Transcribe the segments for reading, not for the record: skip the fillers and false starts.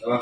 Oh.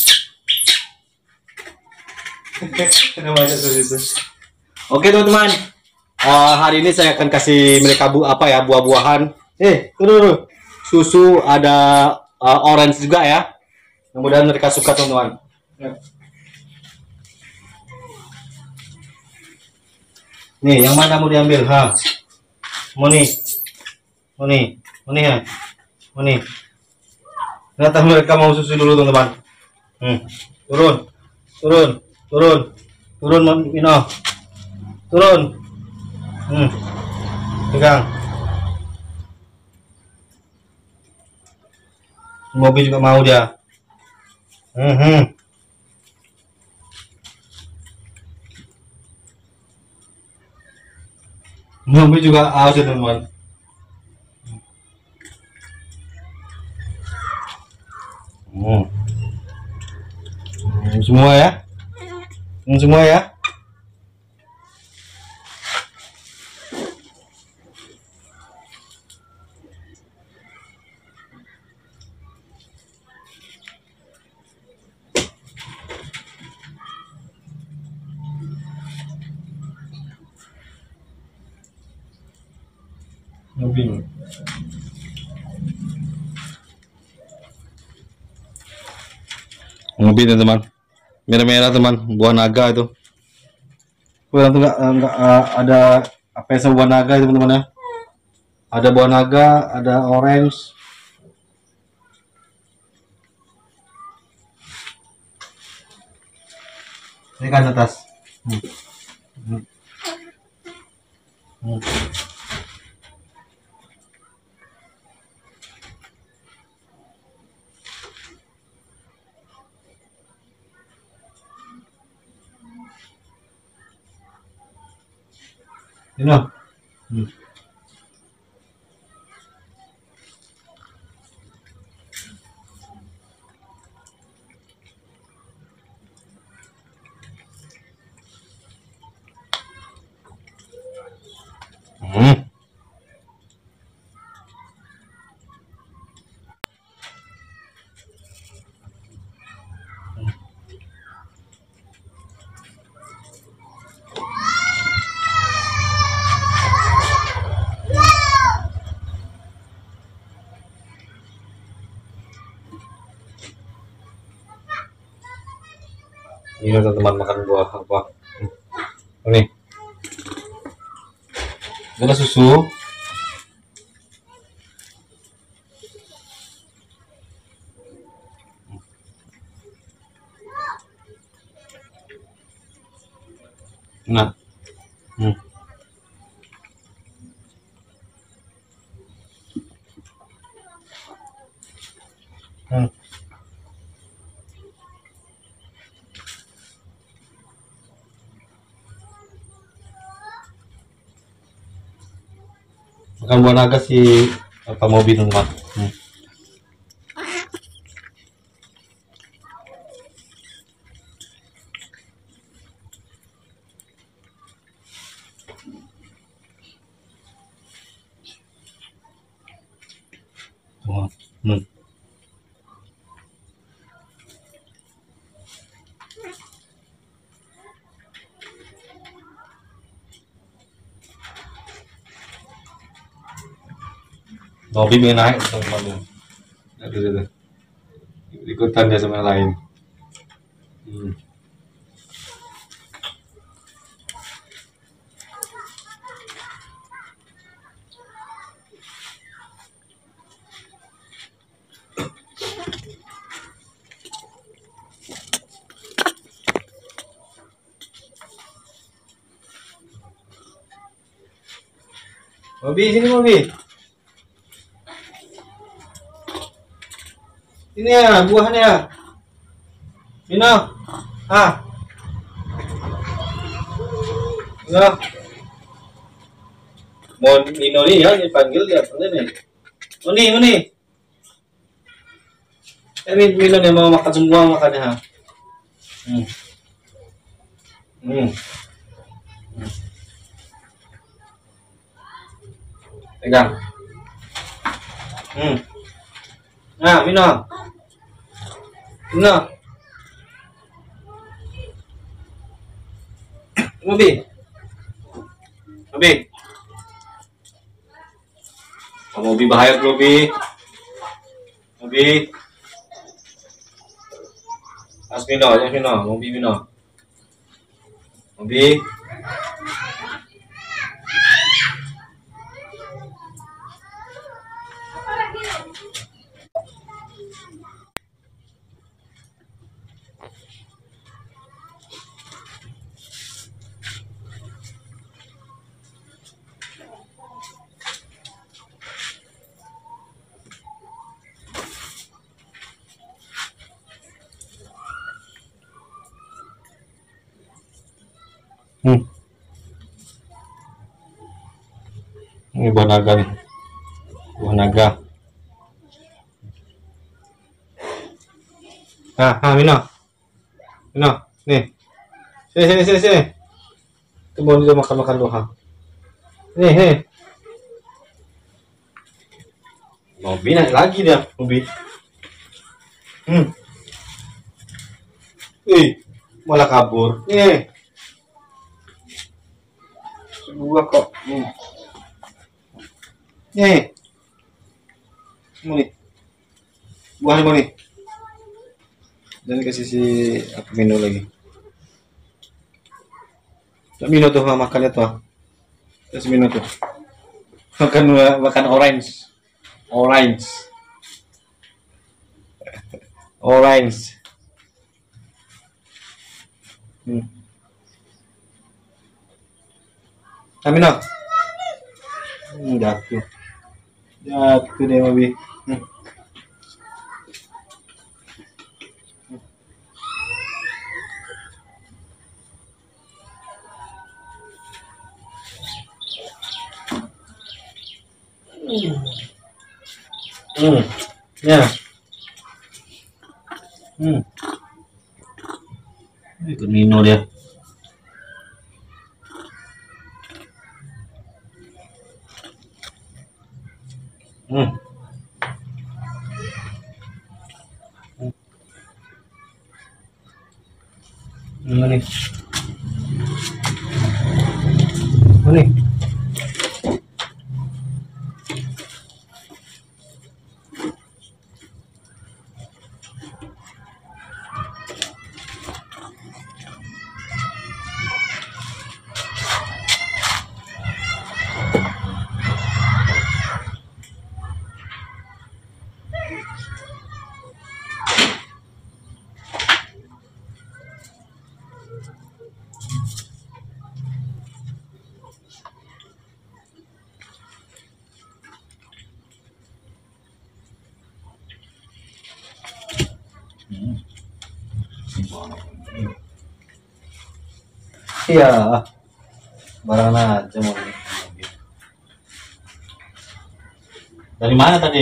Namanya itu. Oke teman-teman, hari ini saya akan kasih mereka buah-buahan. Tuh, susu ada orange juga ya. Mudah-mudahan mereka suka teman-teman. Nih, yang mana mau diambil? Mau nih, ya, mau nih. Ternyata mereka mau susu dulu teman-teman. Turun, Mino, turun. Pegang. Mobil juga mau dia. Mobil juga haus ya teman-teman. Semua ya. Semua ya. Mobil teman, merah-merah teman, buah naga itu. Kurang tuh nggak ada apa yang buah naga itu teman-teman ya. Ada buah naga, ada orange. Ini kan atas. Ini. Ini teman-teman makan buah apa? Ini. Ada susu. Nah. Makan buah naga si apa mobil teman. Mobil yang naik teman-teman. Aduh. Ikutan dia sama yang lain. Mobil sini mobil. Ini ya buahnya. Mino. Mino. Mau Mino nih ya dipanggil dia apa nih? Muni. Mino nih mau makan semua makannya. Pegang. Nah, Mino. Nah, Mobi, Mobi, Mobi bahaya Mobi, Mobi, Asmino, Asmino, Mobi Mino, Mobi. Ini buah naga nih, buah naga. Mino, Mino, nih, sini. Tunggu dia makan dulu, nih. Mobi naik lagi dia, Mobi. Malah kabur. Nih, sebuah kok. Nih, nih, buah nih. Dan kasih si aku minum lagi. Tak minum tuh makannya tuh. Kasih minum tuh. Makan orange. Minum. Jatuh deh Mobi. Ya. Ikut minum dia. Mana nih? Iya, barang aja mau. Dari mana tadi?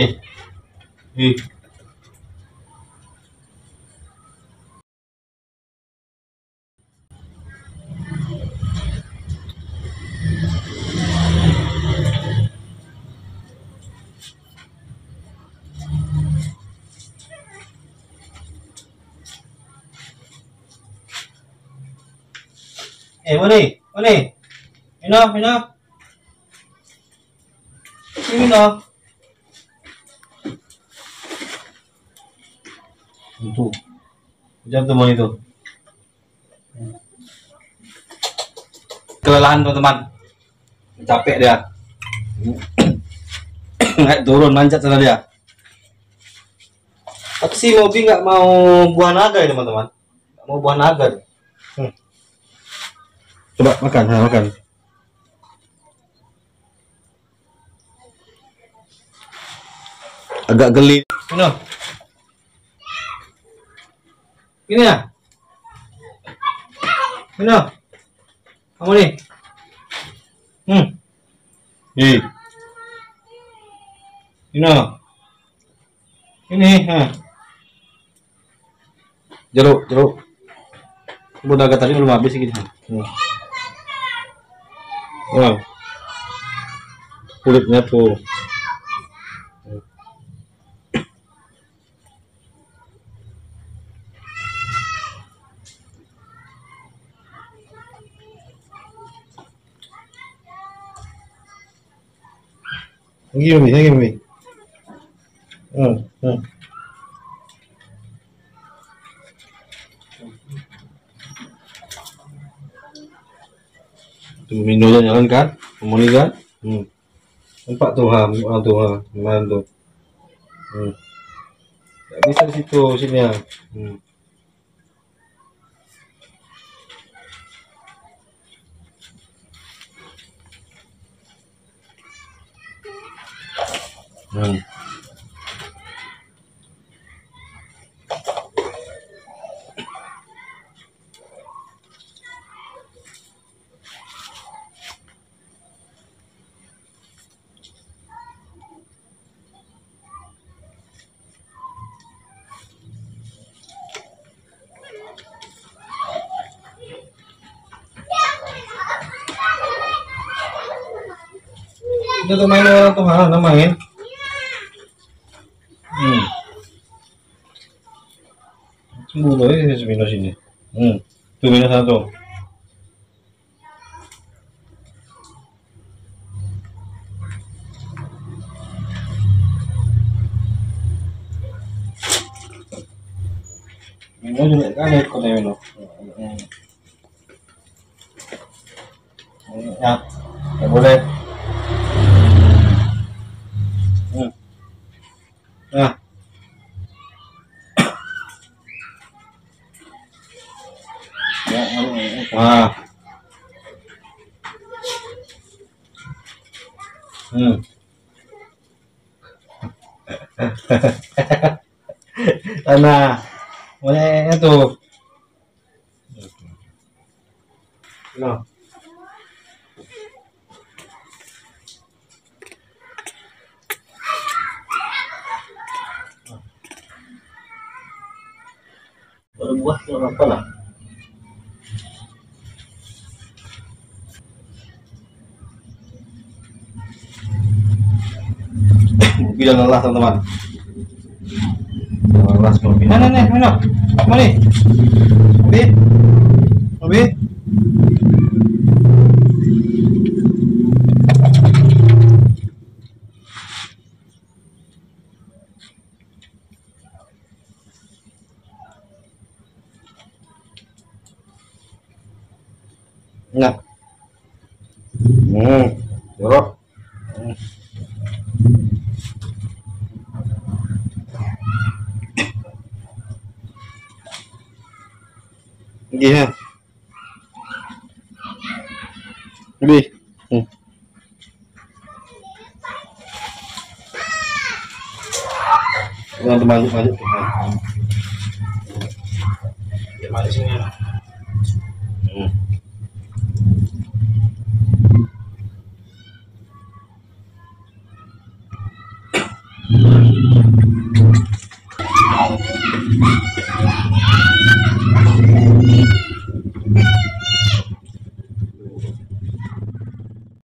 Mana? Minum. Itu. Jam teman itu. Kelelahan teman-teman. Capek dia. Nggak turun manjat sana dia. Tapi si Mobi nggak mau buah naga ya teman-teman. Nggak mau buah naga. Coba makan. Agak geli. Ini ya. Kamu nih. Ini. Jeruk. Buah naga tadi belum habis gitu. Wow. Kulitnya tuh. Lagi Mi. Hmm, hmm. Tuh Minonya jalan kan, Moni kan. Nampak tuh kemarin tuh. Gak bisa di situ sini ya. Itu tuh main orang tuh mana main. Sembuh ini minus ini. Tuh minus satu. Minus juga kan ikut ya minus. Ya, nggak boleh. Nah, ah, nah, mulai itu. Nah. Berbuah apa lah? Mobil yang lelah teman-teman. Lelah mobil. Nah, mana? Apa nih? Mobil. Nah. Jorok. Iya. Lebih. Teman-teman maju. Ya, maju sini.